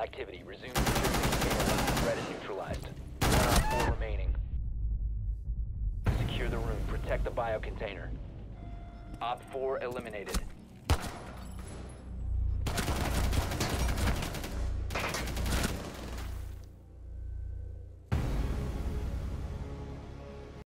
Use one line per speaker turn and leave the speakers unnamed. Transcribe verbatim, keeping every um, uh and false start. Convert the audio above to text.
activity. Resume security. Threat is neutralized. One op four remaining. Secure the room. Protect the biocontainer. Op four eliminated.